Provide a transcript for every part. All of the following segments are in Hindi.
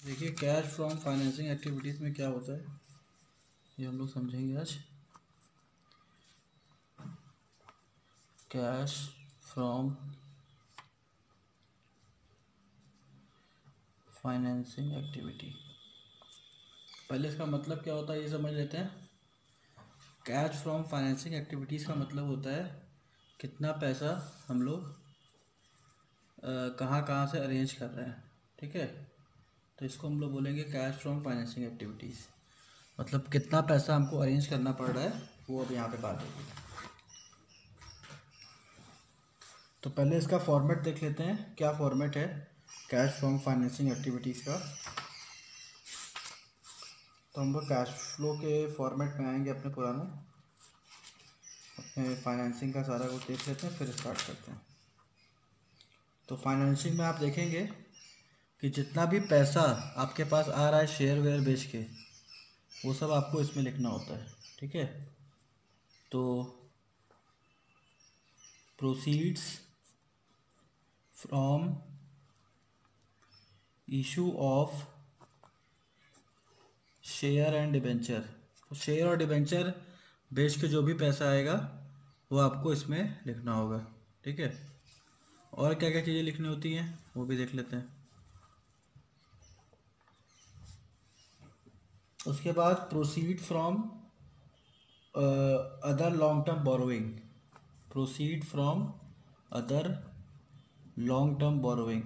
देखिए कैश फ्रॉम फाइनेंसिंग एक्टिविटीज़ में क्या होता है ये हम लोग समझेंगे आज। कैश फ्रॉम फाइनेंसिंग एक्टिविटी, पहले इसका मतलब क्या होता है ये समझ लेते हैं। कैश फ्रॉम फाइनेंसिंग एक्टिविटीज़ का मतलब होता है कितना पैसा हम लोग कहाँ कहाँ से अरेंज कर रहे हैं, ठीक है। तो इसको हम लोग बोलेंगे कैश फ्रॉम फाइनेंसिंग एक्टिविटीज़, मतलब कितना पैसा हमको अरेंज करना पड़ रहा है वो अब यहाँ पे बात होगी। तो पहले इसका फॉर्मेट देख लेते हैं, क्या फॉर्मेट है कैश फ्रॉम फाइनेंसिंग एक्टिविटीज़ का। तो हम लोग कैश फ्लो के फॉर्मेट में आएंगे, अपने पुराने अपने फाइनेंसिंग का सारा कुछ देख लेते हैं फिर स्टार्ट करते हैं। तो फाइनेंसिंग में आप देखेंगे कि जितना भी पैसा आपके पास आ रहा है शेयर वेयर बेच के, वो सब आपको इसमें लिखना होता है, ठीक है। तो proceeds from issue of share and debenture, तो शेयर और डिबेंचर बेच के जो भी पैसा आएगा वो आपको इसमें लिखना होगा, ठीक है। और क्या क्या चीज़ें लिखनी होती हैं वो भी देख लेते हैं। उसके बाद proceed from other long term borrowing, proceed from other long term borrowing,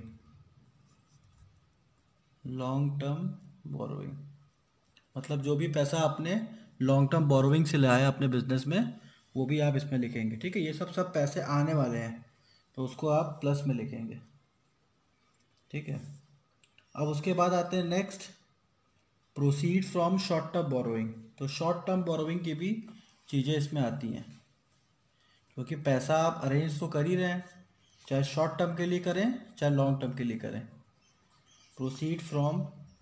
long term borrowing मतलब जो भी पैसा आपने लॉन्ग टर्म बोरोइंग से लाया है अपने बिजनेस में वो भी आप इसमें लिखेंगे, ठीक है। ये सब पैसे आने वाले हैं तो उसको आप प्लस में लिखेंगे, ठीक है। अब उसके बाद आते हैं next, proceed from short term borrowing. तो शॉर्ट टर्म बोरोइंग की भी चीज़ें इसमें आती हैं, क्योंकि पैसा आप अरेंज तो कर ही रहे हैं, चाहे शॉर्ट टर्म के लिए करें चाहे लॉन्ग टर्म के लिए करें। Proceed from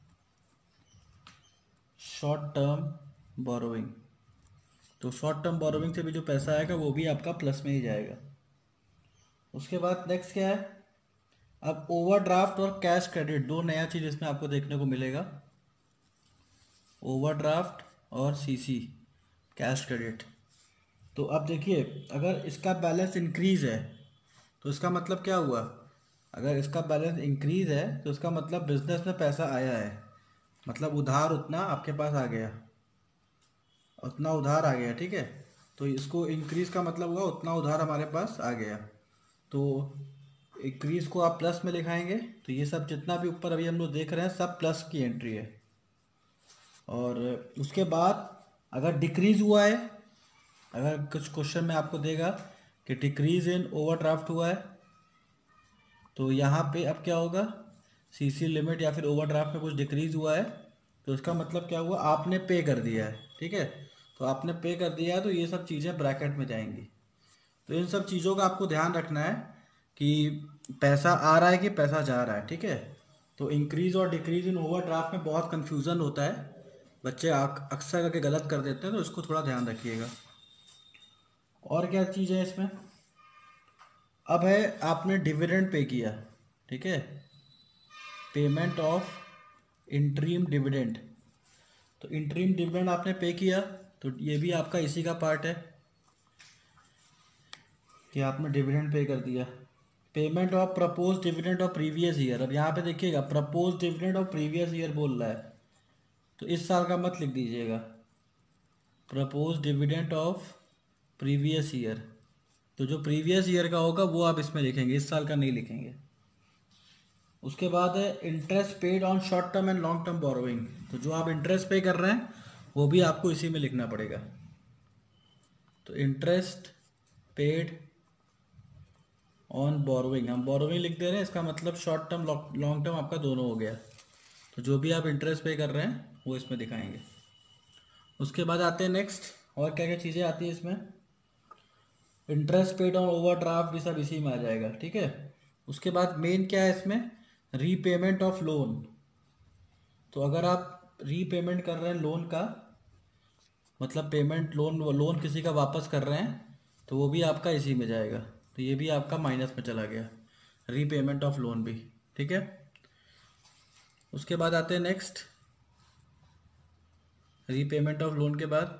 short term borrowing, तो शॉर्ट टर्म बोरोइंग से भी जो पैसा आएगा वो भी आपका प्लस में ही जाएगा। उसके बाद नेक्स्ट क्या है, अब ओवरड्राफ्ट और कैश क्रेडिट दो नया चीज़ इसमें आपको देखने को मिलेगा, ओवरड्राफ्ट और सीसी कैश क्रेडिट। तो अब देखिए अगर इसका बैलेंस इंक्रीज है तो इसका मतलब क्या हुआ, अगर इसका बैलेंस इंक्रीज है तो इसका मतलब बिजनेस में पैसा आया है, मतलब उधार उतना आपके पास आ गया, उतना उधार आ गया, ठीक है। तो इसको इंक्रीज का मतलब हुआ उतना उधार हमारे पास आ गया, तो इंक्रीज को आप प्लस में लिखाएंगे। तो ये सब जितना भी ऊपर अभी हम लोग देख रहे हैं सब प्लस की एंट्री है। और उसके बाद अगर डिक्रीज हुआ है, अगर कुछ क्वेश्चन में आपको देगा कि डिक्रीज इन ओवरड्राफ्ट हुआ है, तो यहाँ पे अब क्या होगा, सीसी लिमिट या फिर ओवरड्राफ्ट में कुछ डिक्रीज हुआ है तो इसका मतलब क्या हुआ, आपने पे कर दिया है, ठीक है। तो आपने पे कर दिया है तो ये सब चीज़ें ब्रैकेट में जाएंगी। तो इन सब चीज़ों का आपको ध्यान रखना है कि पैसा आ रहा है कि पैसा जा रहा है, ठीक है। तो इंक्रीज और डिक्रीज इन ओवरड्राफ्ट में बहुत कंफ्यूजन होता है, बच्चे अक्सर करके गलत कर देते हैं, तो इसको थोड़ा ध्यान रखिएगा। और क्या चीज़ है इसमें, अब है आपने डिविडेंड पे किया, ठीक है, पेमेंट ऑफ इंटरीम डिविडेंड। तो इंटरीम डिविडेंड आपने पे किया तो ये भी आपका इसी का पार्ट है कि आपने डिविडेंड पे कर दिया। Payment of propose dividend of previous year, अब यहाँ पे देखिएगा propose dividend of previous year बोल रहा है, तो इस साल का मत लिख दीजिएगा, propose dividend of previous year. तो जो प्रीवियस ईयर का होगा वो आप इसमें लिखेंगे, इस साल का नहीं लिखेंगे। उसके बाद है interest paid on short term and long term borrowing, तो जो आप इंटरेस्ट पे कर रहे हैं वो भी आपको इसी में लिखना पड़ेगा। तो इंटरेस्ट पेड ऑन बोरोइंग, हम बोरोइंग लिख दे रहे हैं, इसका मतलब शॉर्ट टर्म लॉन्ग टर्म आपका दोनों हो गया। तो जो भी आप इंटरेस्ट पे कर रहे हैं वो इसमें दिखाएंगे। उसके बाद आते हैं नेक्स्ट, और क्या क्या चीज़ें आती हैं इसमें, इंटरेस्ट पेड ऑन ओवरड्राफ्ट भी सब इसी में आ जाएगा, ठीक है। उसके बाद मेन क्या है इसमें, रीपेमेंट ऑफ लोन। तो अगर आप रीपेमेंट कर रहे हैं लोन का, मतलब पेमेंट लोन लोन किसी का वापस कर रहे हैं तो वो भी आपका इसी में जाएगा, तो ये भी आपका माइनस में चला गया, रीपेमेंट ऑफ लोन भी, ठीक है। उसके बाद आते हैं नेक्स्ट, रीपेमेंट ऑफ लोन के बाद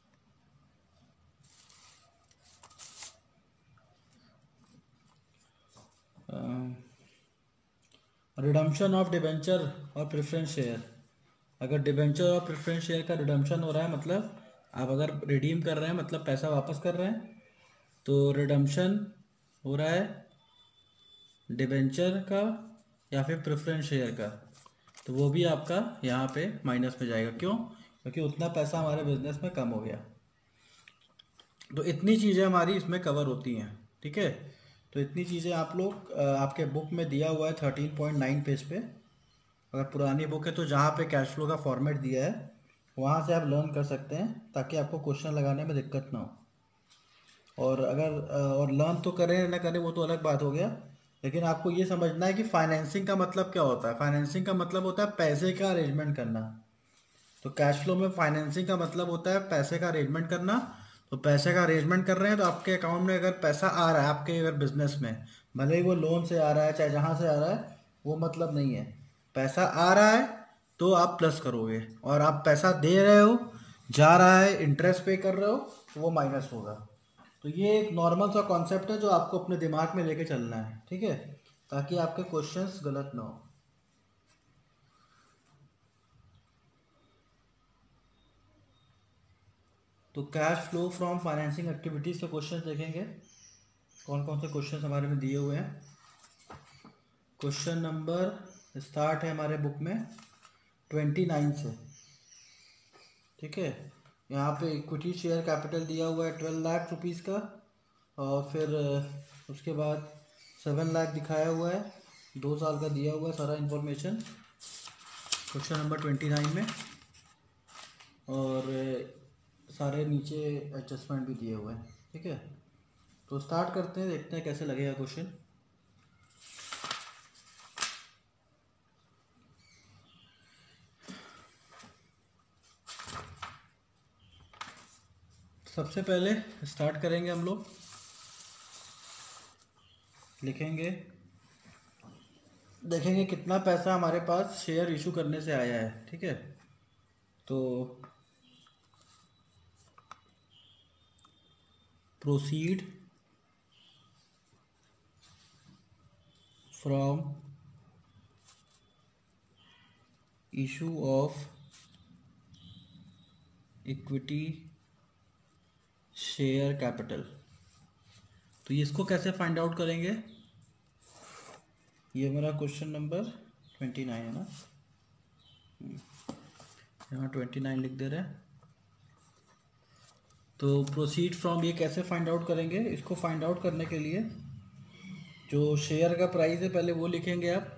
रिडम्पशन ऑफ डिबेंचर और प्रेफरेंस शेयर। अगर डिबेंचर और प्रेफरेंस शेयर का रिडम्पशन हो रहा है, मतलब आप अगर रिडीम कर रहे हैं, मतलब पैसा वापस कर रहे हैं, तो रिडम्पशन हो रहा है डिबेंचर का या फिर प्रेफरेंस शेयर का, तो वो भी आपका यहाँ पे माइनस में जाएगा। क्यों? क्योंकि उतना पैसा हमारे बिजनेस में कम हो गया। तो इतनी चीज़ें हमारी इसमें कवर होती हैं, ठीक है। तो इतनी चीज़ें आप लोग आपके बुक में दिया हुआ है 13.9 पेज पे। अगर पुरानी बुक है तो जहाँ पे कैश फ्लो का फॉर्मेट दिया है वहाँ से आप लर्न कर सकते हैं, ताकि आपको क्वेश्चन लगाने में दिक्कत ना हो। और अगर और लर्न तो करें ना करें वो तो अलग बात हो गया, लेकिन आपको ये समझना है कि फाइनेंसिंग का मतलब क्या होता है। फाइनेंसिंग का मतलब होता है पैसे का अरेंजमेंट करना। तो कैश फ्लो में फाइनेंसिंग का मतलब होता है पैसे का अरेंजमेंट करना। तो पैसे का अरेंजमेंट कर रहे हैं तो आपके अकाउंट में अगर पैसा आ रहा है आपके अगर बिजनेस में, भले ही वो लोन से आ रहा है चाहे जहाँ से आ रहा है, वो मतलब नहीं है। पैसा आ रहा है तो आप प्लस करोगे, और आप पैसा दे रहे हो, जा रहा है, इंटरेस्ट पे कर रहे हो, तो वो माइनस होगा। तो ये एक नॉर्मल सा कॉन्सेप्ट है जो आपको अपने दिमाग में लेके चलना है, ठीक है, ताकि आपके क्वेश्चंस गलत ना हो। तो cash flow from financing activities के क्वेश्चन देखेंगे, कौन कौन से क्वेश्चन हमारे में दिए हुए हैं। क्वेश्चन नंबर स्टार्ट है हमारे बुक में 29 से, ठीक है। यहाँ पे इक्विटी शेयर कैपिटल दिया हुआ है 12 लाख रुपीज़ का, और फिर उसके बाद 7 लाख दिखाया हुआ है, 2 साल का दिया हुआ है सारा इन्फॉर्मेशन क्वेश्चन नंबर 29 में। और सारे नीचे एडजस्टमेंट भी दिए हुए हैं, ठीक है। तो स्टार्ट करते हैं, देखते हैं कैसे लगेगा क्वेश्चन। सबसे पहले स्टार्ट करेंगे हम लोग, लिखेंगे, देखेंगे कितना पैसा हमारे पास शेयर इशू करने से आया है, ठीक है। तो proceed from issue of equity share capital. तो ये इसको कैसे फाइंड आउट करेंगे, ये मेरा क्वेश्चन नंबर 29 है ना, यहाँ 29 लिख दे रहे हैं। तो प्रोसीड फ्रॉम ये कैसे फाइंड आउट करेंगे, इसको फाइंड आउट करने के लिए जो शेयर का प्राइस है पहले वो लिखेंगे आप।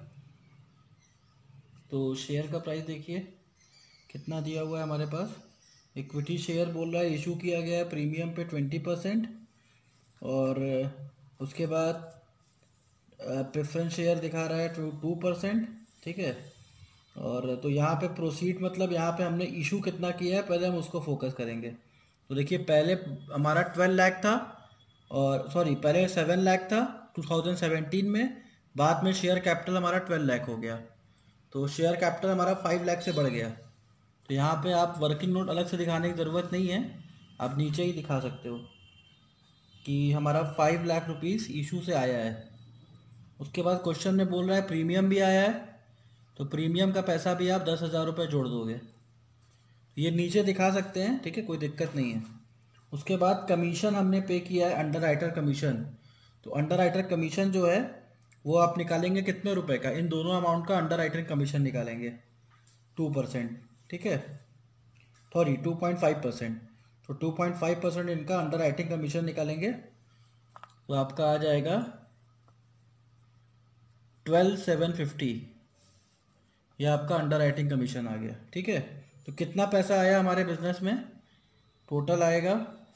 तो शेयर का प्राइस देखिए कितना दिया हुआ है हमारे पास। इक्विटी शेयर बोल रहा है इशू किया गया है प्रीमियम पे 20%, और उसके बाद प्रेफरेंस शेयर दिखा रहा है 2%, ठीक है। और तो यहाँ पे प्रोसीड मतलब यहाँ पे हमने इशू कितना किया है पहले हम उसको फोकस करेंगे। तो देखिए पहले हमारा 12 लाख था, और सॉरी पहले 7 लाख था 2017 में, बाद में शेयर कैपिटल हमारा 12 लाख हो गया, तो शेयर कैपिटल हमारा 5 लाख से बढ़ गया। तो यहाँ पे आप वर्किंग नोट अलग से दिखाने की ज़रूरत नहीं है, आप नीचे ही दिखा सकते हो कि हमारा 5 लाख रुपीज़ इशू से आया है। उसके बाद क्वेश्चन में बोल रहा है प्रीमियम भी आया है, तो प्रीमियम का पैसा भी आप 10,000 रुपये जोड़ दोगे, ये नीचे दिखा सकते हैं, ठीक है, कोई दिक्कत नहीं है। उसके बाद कमीशन हमने पे किया है अंडर राइटर कमीशन। तो अंडर राइटर कमीशन जो है वो आप निकालेंगे कितने रुपए का, इन दोनों अमाउंट का अंडर राइटर कमीशन निकालेंगे 2%, ठीक है, सॉरी 2.5%। तो 2.5% इनका अंडर राइटिंग कमीशन निकालेंगे, तो आपका आ जाएगा 12,750, ये आपका अंडर राइटिंग कमीशन आ गया, ठीक है। तो कितना पैसा आया हमारे बिजनेस में, टोटल आएगा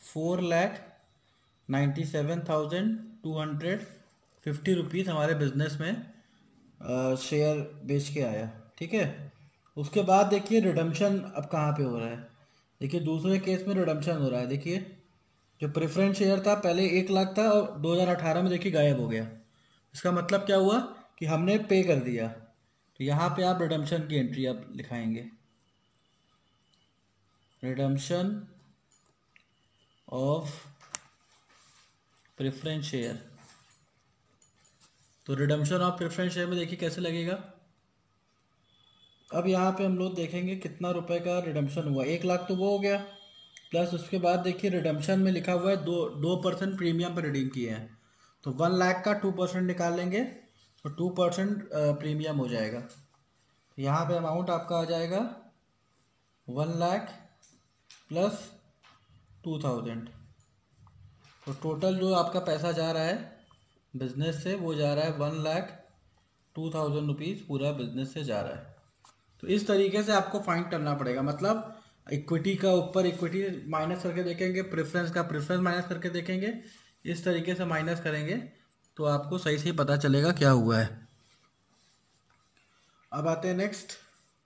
4,97,250 रुपीज़ हमारे बिजनेस में शेयर बेच के आया, ठीक है। उसके बाद देखिए रिडम्पशन अब कहाँ पे हो रहा है, देखिए दूसरे केस में रिडम्पशन हो रहा है। देखिए जो प्रेफरेंस शेयर था पहले 1 लाख था और 2018 में देखिए गायब हो गया। इसका मतलब क्या हुआ कि हमने पे कर दिया, तो यहाँ पे आप रिडम्पशन की एंट्री आप लिखाएंगे, रिडम्पशन ऑफ प्रेफरेंस शेयर। तो रिडम्पशन ऑफ प्रेफरेंस शेयर में देखिए कैसे लगेगा। अब यहाँ पे हम लोग देखेंगे कितना रुपए का रिडम्पशन हुआ, 1 लाख तो वो हो गया, प्लस उसके बाद देखिए रिडम्पशन में लिखा हुआ है 2% प्रीमियम पर रिडीम किए हैं, तो 1 लाख का 2% निकाल लेंगे तो 2% प्रीमियम हो जाएगा। तो यहाँ पे अमाउंट आपका आ जाएगा 1 लाख प्लस 2000। तो टोटल जो आपका पैसा जा रहा है बिजनेस से वो जा रहा है 1,02,000 रुपीज़ पूरा बिजनेस से जा रहा है। तो इस तरीके से आपको फाइंड करना पड़ेगा, मतलब इक्विटी का ऊपर इक्विटी माइनस करके देखेंगे, प्रेफरेंस का प्रेफरेंस माइनस करके देखेंगे, इस तरीके से माइनस करेंगे तो आपको सही से पता चलेगा क्या हुआ है। अब आते हैं नेक्स्ट।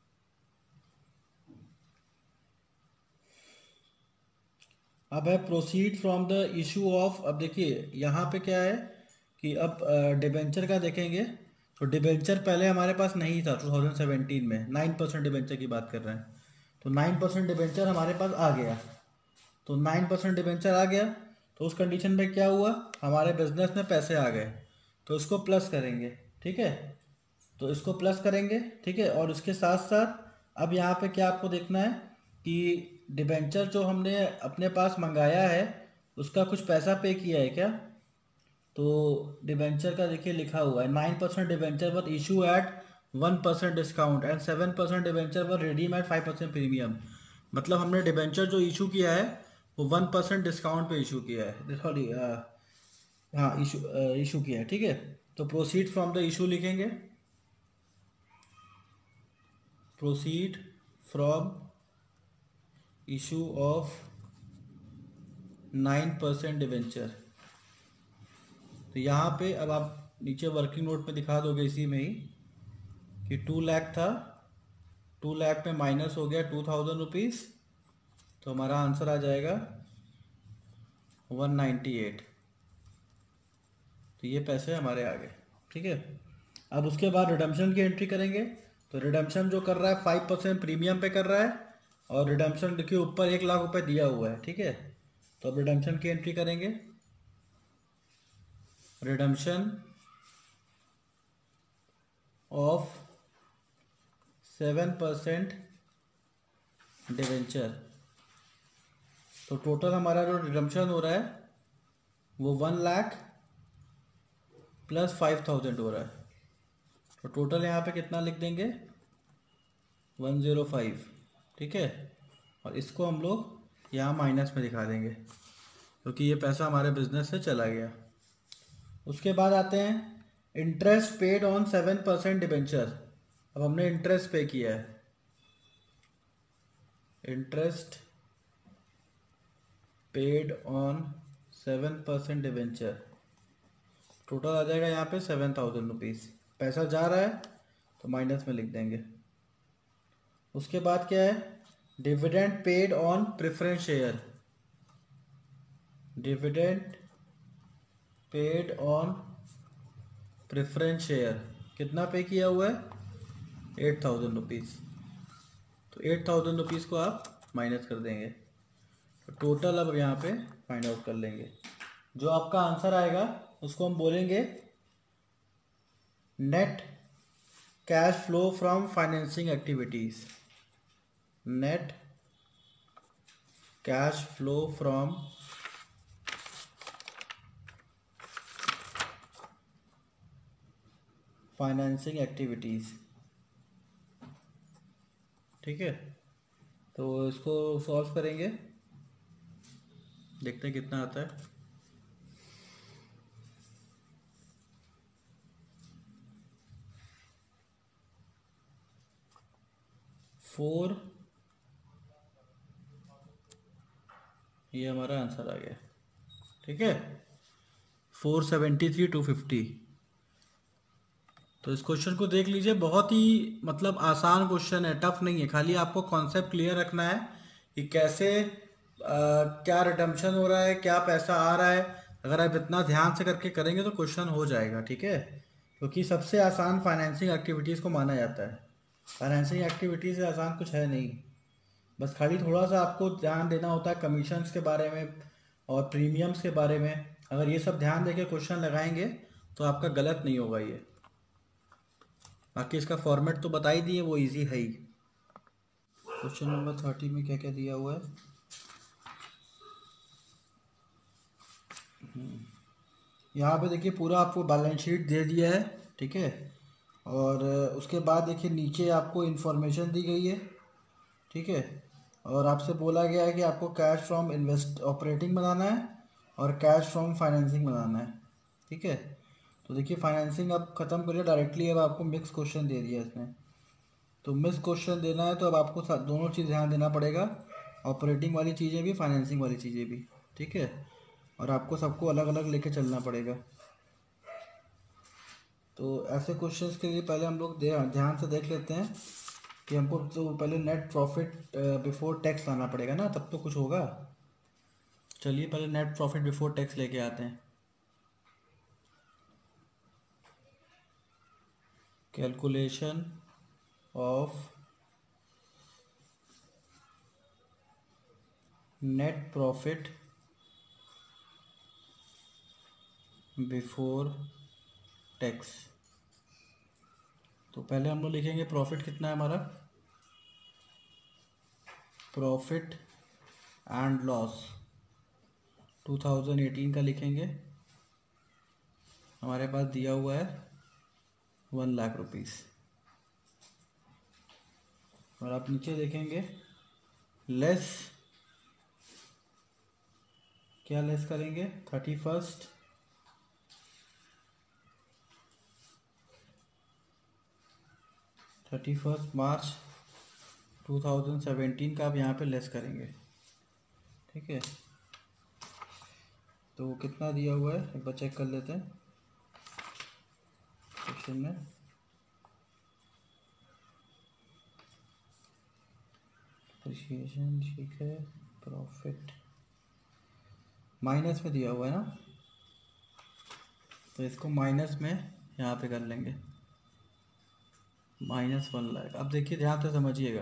अब है proceed from the issue of. अब देखिए यहाँ पे क्या है कि अब डिबेंचर का देखेंगे, तो डिबेंचर पहले हमारे पास नहीं था 2017 में, 9% डिबेंचर की बात कर रहे हैं, तो 9% डिबेंचर हमारे पास आ गया। तो 9% डिबेंचर आ गया तो उस कंडीशन में क्या हुआ, हमारे बिजनेस में पैसे आ गए, तो इसको प्लस करेंगे, ठीक है। तो इसको प्लस करेंगे, ठीक है। और उसके साथ साथ अब यहाँ पे क्या आपको देखना है कि डिबेंचर जो हमने अपने पास मंगाया है उसका कुछ पैसा पे किया है क्या। तो डिबेंचर का देखिए लिखा हुआ है 9% debenture were issue at 1% discount and 7% debenture were redeem at 5% premium. मतलब हमने डिबेंचर जो इशू किया है वो 1% डिस्काउंट पे इशू किया है, सॉरी हाँ इशू किया है, ठीक है। तो प्रोसीड फ्रॉम द इशू लिखेंगे, proceed from issue of 9% debenture. तो यहाँ पे अब आप नीचे वर्किंग नोट पे दिखा दोगे इसी में ही कि 2 लाख था, 2 लाख में माइनस हो गया 2,000 रुपीज़, तो हमारा आंसर आ जाएगा 198। तो ये पैसे हमारे आ गए, ठीक है। अब उसके बाद रिडम्पशन की एंट्री करेंगे, तो रिडम्पशन जो कर रहा है 5% प्रीमियम पे कर रहा है, और रिडम्पशन देखिए ऊपर 1 लाख रुपए दिया हुआ है, ठीक है। तो अब रिडम्पशन की एंट्री करेंगे, रिडम्पशन ऑफ 7% डिवेंचर। तो टोटल हमारा जो रिडम्पशन हो रहा है वो 1 लाख प्लस 5,000 हो रहा है, तो टोटल यहाँ पे कितना लिख देंगे 105, ठीक है। और इसको हम लोग यहाँ माइनस में दिखा देंगे क्योंकि ये पैसा हमारे बिजनेस से चला गया। उसके बाद आते हैं इंटरेस्ट पेड ऑन 7% डिबेंचर। अब हमने इंटरेस्ट पे किया है, interest paid on 7% debenture, total आ जाएगा यहाँ पे 7,000 रुपीज़। पैसा जा रहा है तो माइनस में लिख देंगे। उसके बाद क्या है, dividend paid on preference share, dividend paid on preference share कितना पे किया हुआ है 8,000 रुपीज़, तो 8,000 रुपीज़ को आप माइनस कर देंगे, तो टोटल अब यहाँ पे फाइंड आउट कर लेंगे। जो आपका आंसर आएगा उसको हम बोलेंगे net cash flow from financing activities, net cash flow from financing activities, ठीक है। तो इसको सॉल्व करेंगे, देखते हैं कितना आता है। फोर, ये हमारा आंसर आ गया, ठीक है 473,250। तो इस क्वेश्चन को देख लीजिए, बहुत ही मतलब आसान क्वेश्चन है, टफ नहीं है, खाली आपको कॉन्सेप्ट क्लियर रखना है कि कैसे क्या रिडम्पशन हो रहा है, क्या पैसा आ रहा है। अगर आप इतना ध्यान से करके करेंगे तो क्वेश्चन हो जाएगा, ठीक है। क्योंकि सबसे आसान फाइनेंसिंग एक्टिविटीज़ को माना जाता है। फाइनेंसिंग एक्टिविटीज़ से आसान कुछ है नहीं, बस खाली थोड़ा सा आपको ध्यान देना होता है कमीशंस के बारे में और प्रीमियम्स के बारे में। अगर ये सब ध्यान देके क्वेश्चन लगाएंगे तो आपका गलत नहीं होगा ये। बाकी इसका फॉर्मेट तो बता ही दिए, वो इजी है ही। क्वेश्चन नंबर 30 में क्या क्या दिया हुआ है? यहाँ पे देखिए पूरा आपको बैलेंस शीट दे दिया है, ठीक है। और उसके बाद देखिए नीचे आपको इन्फॉर्मेशन दी गई है, ठीक है। और आपसे बोला गया है कि आपको कैश फ्रॉम इन्वेस्ट ऑपरेटिंग बनाना है और कैश फ्रॉम फाइनेंसिंग बनाना है, ठीक है। तो देखिए फाइनेंसिंग अब ख़त्म करिए डायरेक्टली, अब आपको मिक्स क्वेश्चन दे दिया इसमें। तो मिक्स क्वेश्चन देना है तो अब आपको दोनों चीज़ ध्यान देना पड़ेगा, ऑपरेटिंग वाली चीज़ें भी, फाइनेंसिंग वाली चीज़ें भी, ठीक है। और आपको सबको अलग अलग लेके चलना पड़ेगा। तो ऐसे क्वेश्चंस के लिए पहले हम लोग ध्यान से देख लेते हैं कि हमको तो पहले नेट प्रॉफिट बिफोर टैक्स लाना पड़ेगा ना, तब तो कुछ होगा। चलिए पहले नेट प्रॉफिट बिफोर टैक्स लेके आते हैं। Calculation of net profit before tax. तो पहले हम लोग लिखेंगे प्रॉफिट कितना है हमारा, प्रॉफिट एंड लॉस 2018 का लिखेंगे। हमारे पास दिया हुआ है 1,00,000 रुपीज़। और आप नीचे देखेंगे लेस, क्या लेस करेंगे, 31 मार्च 2017 का आप यहाँ पे लेस करेंगे, ठीक है। तो कितना दिया हुआ है एक बार चेक कर लेते हैं क्वेश्चन में। डिप्रिसिएशन, ठीक है। प्रॉफिट माइनस में दिया हुआ है ना, तो इसको माइनस में यहाँ पे कर लेंगे, -1,00,000। अब देखिए ध्यान से समझिएगा।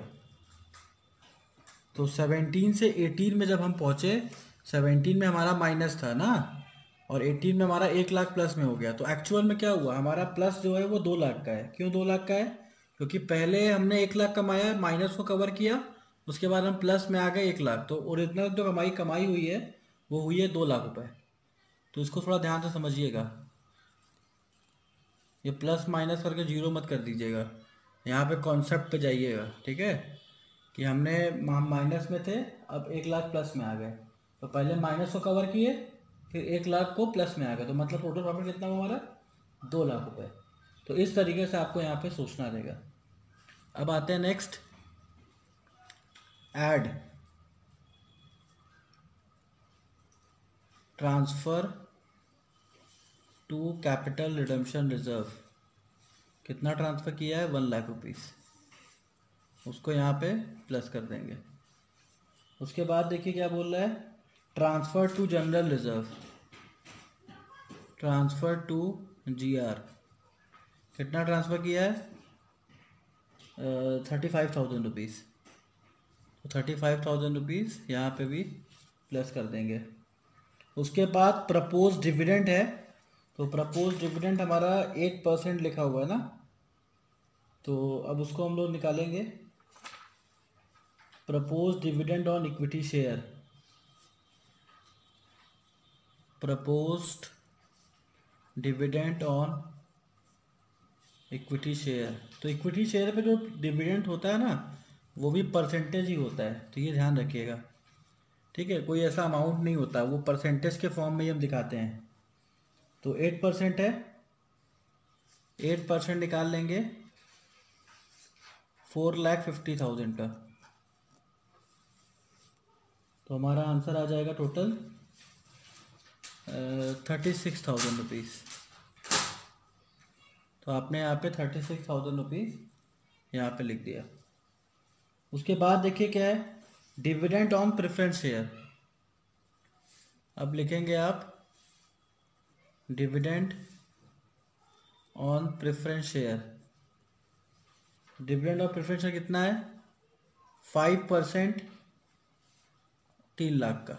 तो 17 से 18 में जब हम पहुँचे, 17 में हमारा माइनस था ना, और 18 में हमारा 1,00,000 प्लस में हो गया। तो एक्चुअल में क्या हुआ, हमारा प्लस जो है वो 2,00,000 का है। क्यों 2,00,000 का है? क्योंकि पहले हमने 1,00,000 कमाया, माइनस को कवर किया, उसके बाद हम प्लस में आ गए 1,00,000। तो ओरिजिनल जो कमाई कमाई हुई है वो हुई है 2,00,000 रुपये। तो इसको थोड़ा ध्यान से समझिएगा, ये प्लस माइनस करके जीरो मत कर दीजिएगा, यहाँ पे कॉन्सेप्ट पे जाइएगा, ठीक है। कि हमने हम माइनस में थे, अब 1,00,000 प्लस में आ गए। तो पहले माइनस को कवर किए, फिर 1,00,000 को प्लस में आ गए, तो मतलब टोटल प्रॉफिट कितना हुआ हमारा, 2,00,000 रुपये। तो इस तरीके से आपको यहाँ पे सोचना रहेगा। अब आते हैं next, add transfer to capital redemption reserve. कितना ट्रांसफ़र किया है, 1,00,000 रुपीज़, उसको यहाँ पे प्लस कर देंगे। उसके बाद देखिए क्या बोल रहा है, transfer to general reserve, transfer to GR। कितना ट्रांसफ़र किया है, 35,000 रुपीज़। तो 35,000 रुपीज़ यहाँ पे भी प्लस कर देंगे। उसके बाद प्रपोज डिविडेंड है, तो प्रपोज डिविडेंड हमारा 8% लिखा हुआ है ना, तो अब उसको हम लोग निकालेंगे। Propose dividend on equity share, proposed dividend on equity share. तो इक्विटी शेयर पे जो डिविडेंड होता है ना, वो भी परसेंटेज ही होता है, तो ये ध्यान रखिएगा, ठीक है। कोई ऐसा अमाउंट नहीं होता, वो परसेंटेज के फॉर्म में ही हम दिखाते हैं। तो 8% है, 8% निकाल लेंगे 4,50,000 का। तो हमारा आंसर आ जाएगा टोटल 36,000 रुपीज़। तो आपने यहाँ पे 36,000 रुपीज़ यहाँ पे लिख दिया। उसके बाद देखिए क्या है, डिविडेंड ऑन प्रेफरेंस शेयर। अब लिखेंगे आप dividend on preference share. Dividend of preference share कितना है? 5%, 3 लाख का।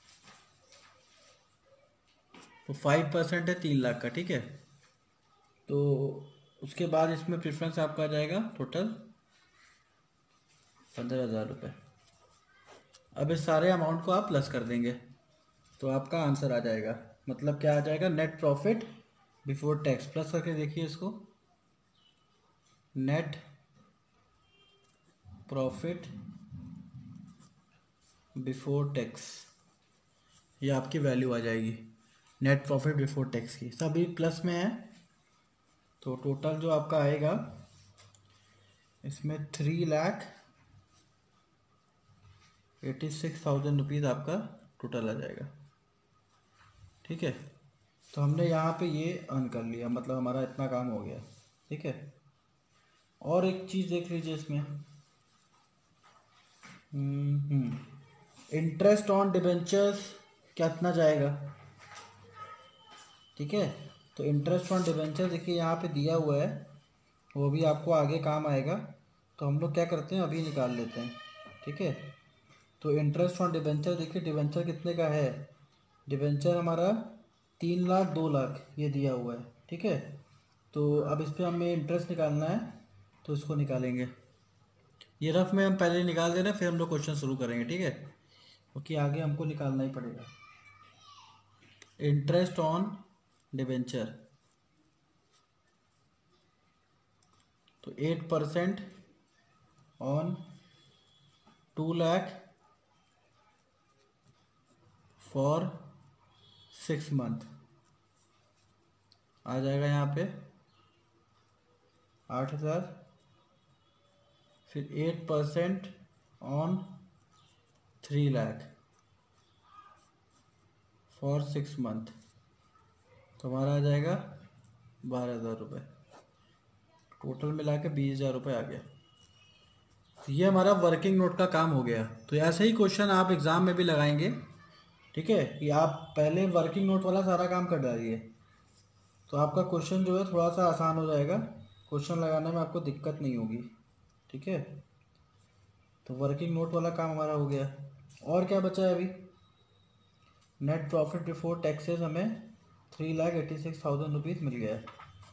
तो 5% है 3 लाख का, ठीक है। तो उसके बाद इसमें प्रेफरेंस आपका आ जाएगा टोटल 15,000 रुपये। अब इस सारे अमाउंट को आप प्लस कर देंगे तो आपका आंसर आ जाएगा। मतलब क्या आ जाएगा? Net profit before tax. Plus करके देखिए इसको, नेट प्रॉफिट बिफोर टैक्स, ये आपकी वैल्यू आ जाएगी नेट प्रॉफिट बिफोर टैक्स की। सभी प्लस में है तो टोटल जो आपका आएगा इसमें 3,86,000 रुपीज़ आपका टोटल आ जाएगा, ठीक है। तो हमने यहाँ पे ये अर्न कर लिया, मतलब हमारा इतना काम हो गया, ठीक है। और एक चीज़ देख लीजिए इसमें, इंटरेस्ट ऑन डिबेंचर्स कितना जाएगा, ठीक है। तो इंटरेस्ट ऑन डिबेंचर देखिए यहाँ पे दिया हुआ है, वो भी आपको आगे काम आएगा। तो हम लोग क्या करते हैं, अभी निकाल लेते हैं, ठीक है। तो इंटरेस्ट ऑन डिबेंचर देखिए, डिबेंचर कितने का है? डिबेंचर हमारा 3 लाख 2 लाख ये दिया हुआ है, ठीक है। तो अब इस पर हमें इंटरेस्ट निकालना है तो इसको निकालेंगे। ये रफ में हम पहले निकाल दे रहे हैं, फिर हम लोग क्वेश्चन शुरू करेंगे, ठीक है, क्योंकि आगे हमको निकालना ही पड़ेगा। इंटरेस्ट ऑन डिबेंचर, तो 8% ऑन 2 लाख फॉर 6 मंथ आ जाएगा यहाँ पे 8,000। फिर 8% ऑन 3 लाख फॉर 6 मंथ, तो हमारा आ जाएगा 12,000 रुपये। टोटल मिला के 20,000 रुपये आ गया। तो ये हमारा वर्किंग नोट का काम हो गया। तो ऐसे ही क्वेश्चन आप एग्ज़ाम में भी लगाएंगे, ठीक है, कि आप पहले वर्किंग नोट वाला सारा काम कर डालिए तो आपका क्वेश्चन जो है थोड़ा सा आसान हो जाएगा, क्वेश्चन लगाने में आपको दिक्कत नहीं होगी, ठीक है। तो वर्किंग नोट वाला काम हमारा हो गया। और क्या बचा है अभी? नेट प्रॉफिट बिफोर टैक्सेस हमें 3,86,000 रुपीज़ मिल गया है।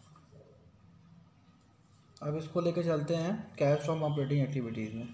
अब इसको लेके चलते हैं कैश फ्रॉम ऑपरेटिंग एक्टिविटीज़ में।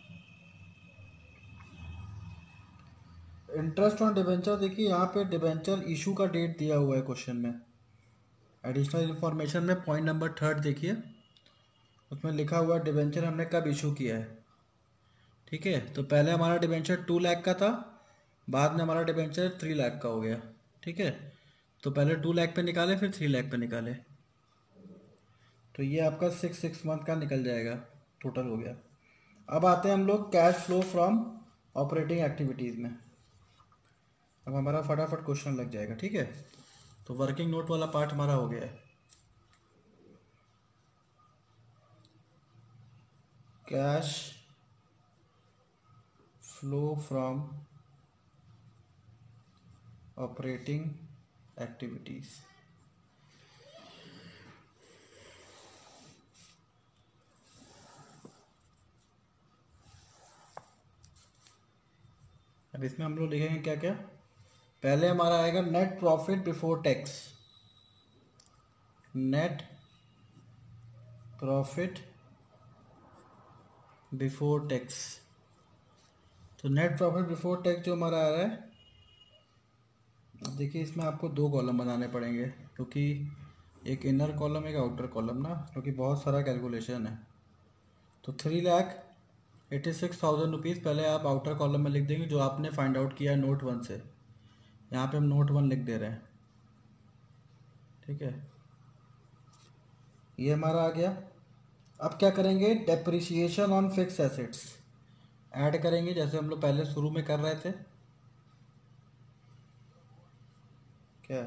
इंटरेस्ट ऑन डिबेंचर देखिए, यहाँ पे डिबेंचर इशू का डेट दिया हुआ है क्वेश्चन में। एडिशनल इन्फॉर्मेशन में पॉइंट नंबर 3 देखिए, उसमें लिखा हुआ है डिबेंचर हमने कब इशू किया है, ठीक है। तो पहले हमारा डिबेंचर 2 लाख का था, बाद में हमारा डिबेंचर 3 लाख का हो गया, ठीक है। तो पहले 2 लाख पे निकाले, फिर 3 लाख पे निकाले, तो ये आपका 6 मंथ का निकल जाएगा, टोटल हो गया। अब आते हैं हम लोग cash flow from operating activities में। अब हमारा फटाफट क्वेश्चन लग जाएगा, ठीक है। तो वर्किंग नोट वाला पार्ट हमारा हो गया है। Cash flow from operating activities. अब इसमें हम लोग लिखेंगे क्या क्या। पहले हमारा आएगा net profit before tax, net profit before tax. तो नेट प्रॉफिट बिफोर टैक्स जो हमारा आ रहा है, अब देखिए इसमें आपको 2 कॉलम बनाने पड़ेंगे, क्योंकि एक इनर कॉलम एक आउटर कॉलम ना, क्योंकि बहुत सारा कैलकुलेशन है। तो 3,86,000 रुपीज़ पहले आप आउटर कॉलम में लिख देंगे, जो आपने फाइंड आउट किया है नोट 1 से। यहाँ पे हम नोट 1 लिख दे रहे हैं, ठीक है। ये हमारा आ गया। अब क्या करेंगे, depreciation on fix assets add करेंगे, जैसे हम लोग पहले शुरू में कर रहे थे। क्या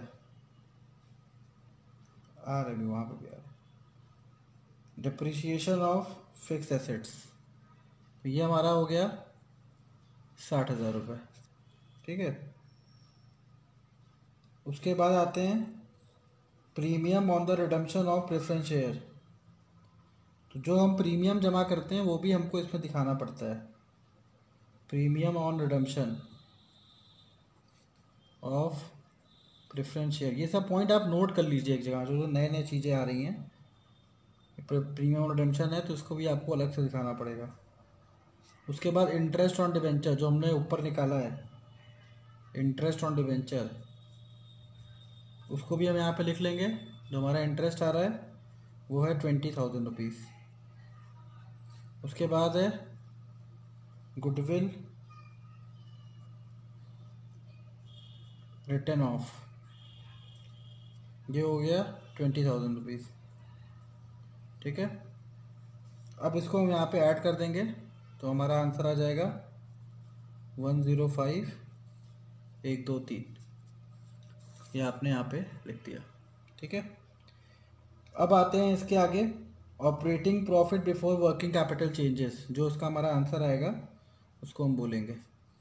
आ रहे वहाँ पे भी आ रहे, डिप्रिसिएशन ऑफ फिक्स एसेट्स, तो ये हमारा हो गया 60,000 रुपये, ठीक है। उसके बाद आते हैं premium on the redemption of preference share. तो जो हम प्रीमियम जमा करते हैं वो भी हमको इसमें दिखाना पड़ता है। Premium on redemption of preference share, ये सब पॉइंट आप नोट कर लीजिए एक जगह, जो नए नए चीज़ें आ रही हैं। प्रीमियम रिडम्पशन है तो इसको भी आपको अलग से दिखाना पड़ेगा। उसके बाद इंटरेस्ट ऑन डिवेंचर, जो हमने ऊपर निकाला है इंटरेस्ट ऑन डिवेंचर, उसको भी हम यहाँ पे लिख लेंगे। जो हमारा इंटरेस्ट आ रहा है वो है 20,000 रुपीज़। उसके बाद है गुडविल रिटर्न ऑफ, ये हो गया 20,000 रुपीज़। ठीक है, अब इसको हम यहाँ पे ऐड कर देंगे तो हमारा आंसर आ जाएगा 105,123। ये आपने यहाँ पे लिख दिया। ठीक है, अब आते हैं इसके आगे, operating profit before working capital changes. जो उसका हमारा आंसर आएगा उसको हम बोलेंगे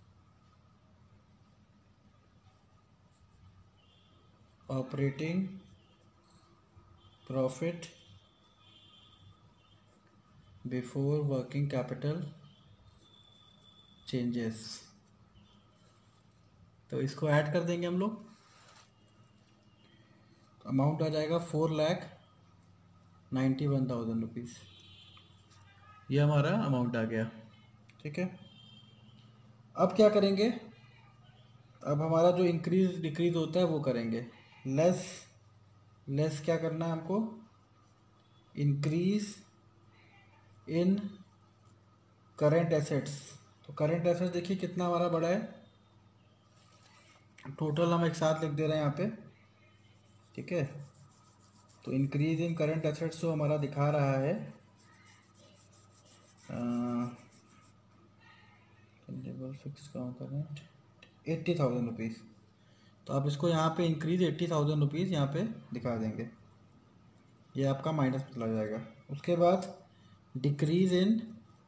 operating profit before working capital changes. तो इसको ऐड कर देंगे हम लोग, अमाउंट आ जाएगा 4,91,000 रुपीज़। ये हमारा अमाउंट आ गया। ठीक है, अब क्या करेंगे, अब हमारा जो इंक्रीज डिक्रीज होता है वो करेंगे। लेस लेस क्या करना है हमको, इंक्रीज इन करेंट एसेट्स। तो करेंट एसेट्स देखिए कितना हमारा बड़ा है, टोटल हम एक साथ लिख दे रहे हैं यहाँ पे। ठीक है, तो इंक्रीज इन करेंट एसेट्स जो हमारा दिखा रहा है फिक्स करेंट 80,000 रुपीज़। तो आप इसको यहाँ पे इंक्रीज 80,000 रुपीज़ यहाँ पे दिखा देंगे, ये आपका माइनस में चला जाएगा। उसके बाद डिक्रीज इन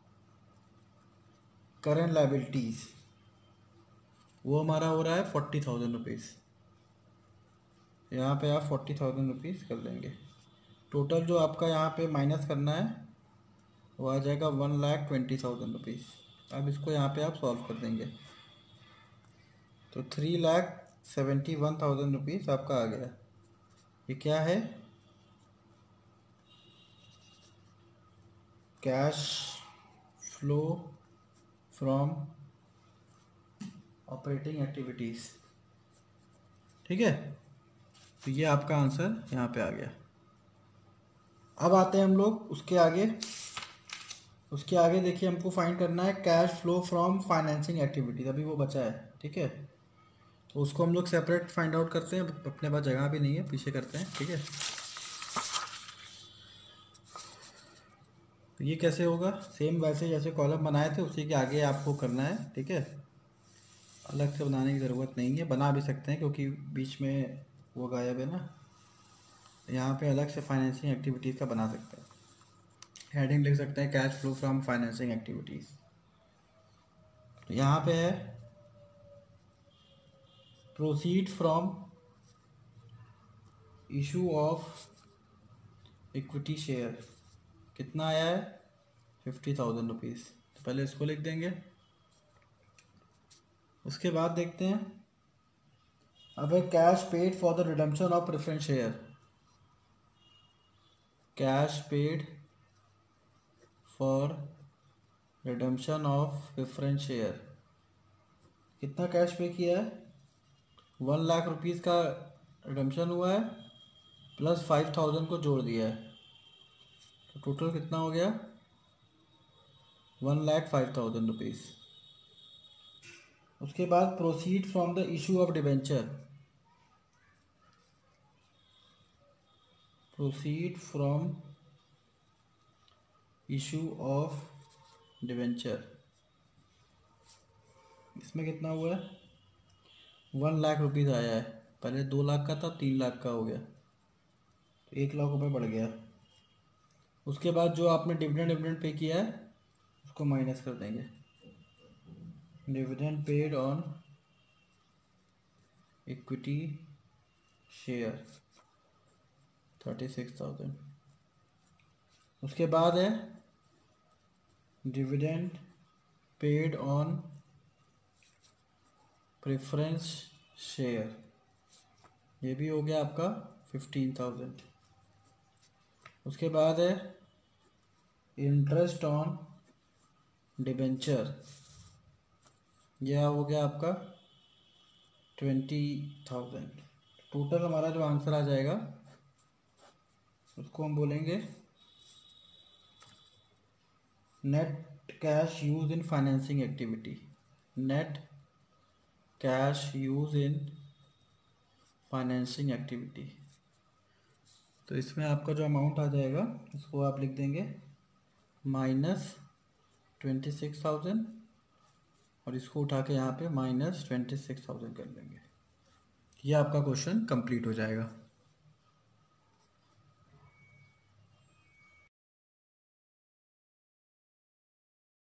करेंट लाइबिलिटीज़, वो हमारा हो रहा है 40,000 रुपीज़। यहाँ पे आप 40,000 रुपीज़ कर लेंगे। टोटल जो आपका यहाँ पे माइनस करना है वो आ जाएगा 1,20,000 रुपीज़। अब इसको यहाँ पे आप सॉल्व कर देंगे तो 3,71,000 रुपीज़ आपका आ गया। ये क्या है, cash flow from operating activities. ठीक है, तो ये आपका आंसर यहाँ पे आ गया। अब आते हैं हम लोग उसके आगे। उसके आगे देखिए हमको फाइंड करना है cash flow from financing activities, अभी वो बचा है। ठीक है, तो उसको हम लोग सेपरेट फाइंड आउट करते हैं, अपने पास जगह भी नहीं है, पीछे करते हैं। ठीक है, तो ये कैसे होगा, सेम वैसे जैसे कॉलम बनाए थे उसी के आगे आपको करना है। ठीक है, अलग से बनाने की ज़रूरत नहीं है, बना भी सकते हैं क्योंकि बीच में वो गायब है ना। यहाँ पे अलग से फाइनेंसिंग एक्टिविटीज़ का बना सकते हैं, हेडिंग लिख सकते हैं cash flow from financing activities. तो यहाँ पे है proceed from issue of equity share, कितना आया है 50,000 रुपीज़। तो पहले इसको लिख देंगे। उसके बाद देखते हैं, अब है cash paid for the redemption of preference share. Cash paid for redemption of preference share, कितना कैश पे किया है, 1,00,000 रुपीज़ का रिडम्पशन हुआ है प्लस 5,000 को जोड़ दिया है, तो टोटल कितना हो गया 1,05,000 रुपीज़। उसके बाद proceed from the issue of debenture, proceed from issue of debenture, इसमें कितना हुआ है 1,00,000 रुपीज़ आया है। पहले 2 लाख का था, 3 लाख का हो गया, तो 1,00,000 रुपये बढ़ गया। उसके बाद जो आपने डिविडेंड पे किया है उसको माइनस कर देंगे, dividend paid on equity share 36,000। उसके बाद है dividend paid on preference share, ये भी हो गया आपका 15,000। उसके बाद है इंटरेस्ट ऑन डिबेंचर, यह हो गया आपका 20,000। टोटल हमारा जो आंसर आ जाएगा उसको हम बोलेंगे net cash use in financing activity. Net cash use in financing activity, तो इसमें आपका जो अमाउंट आ जाएगा उसको आप लिख देंगे -26,000 और इसको उठा के यहाँ पे -26,000 कर देंगे। ये आपका क्वेश्चन कंप्लीट हो जाएगा।